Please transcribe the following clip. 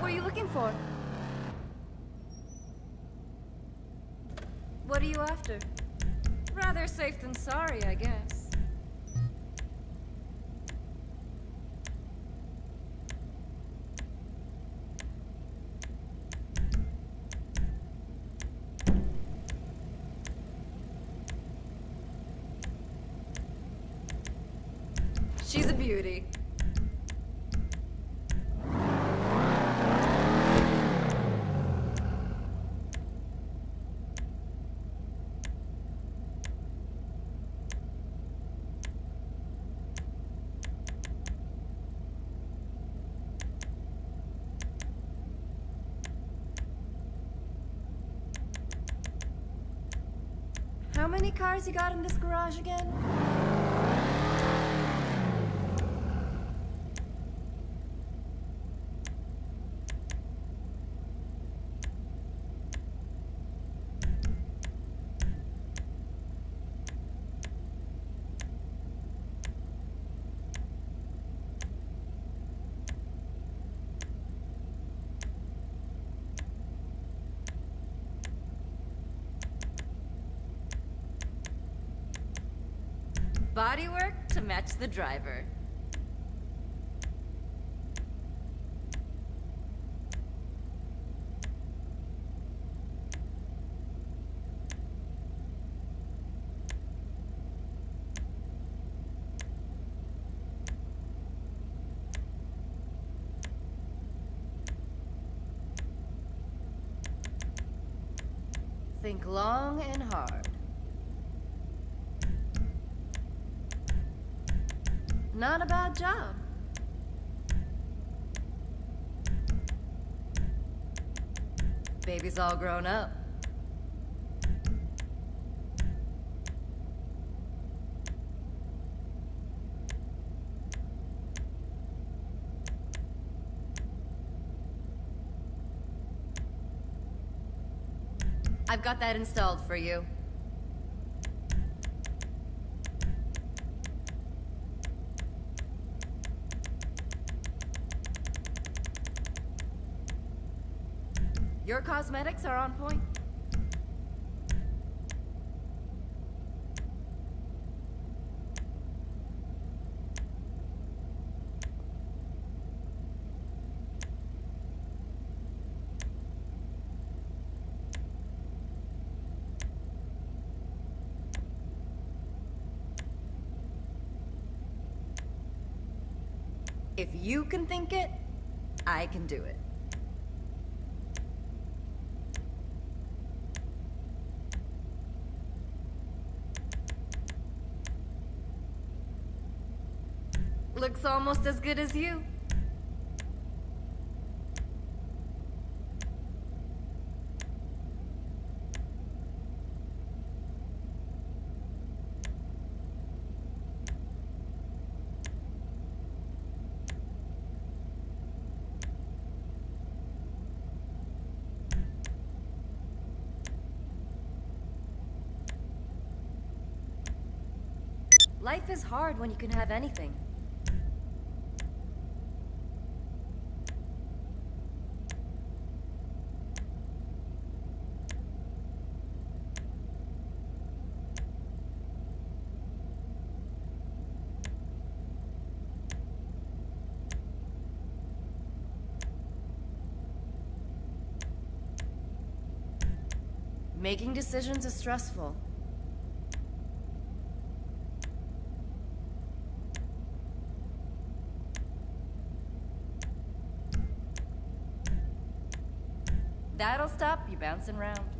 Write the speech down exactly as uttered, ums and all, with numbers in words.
were you looking for? What are you after? Rather safe than sorry, I guess. She's a beauty. How many cars you got in this garage again? Bodywork to match the driver. Think long and hard. Not a bad job. Baby's all grown up. I've got that installed for you. Your cosmetics are on point. If you can think it, I can do it. Looks almost as good as you. Life is hard when you can have anything. Making decisions is stressful. That'll stop you bouncing around.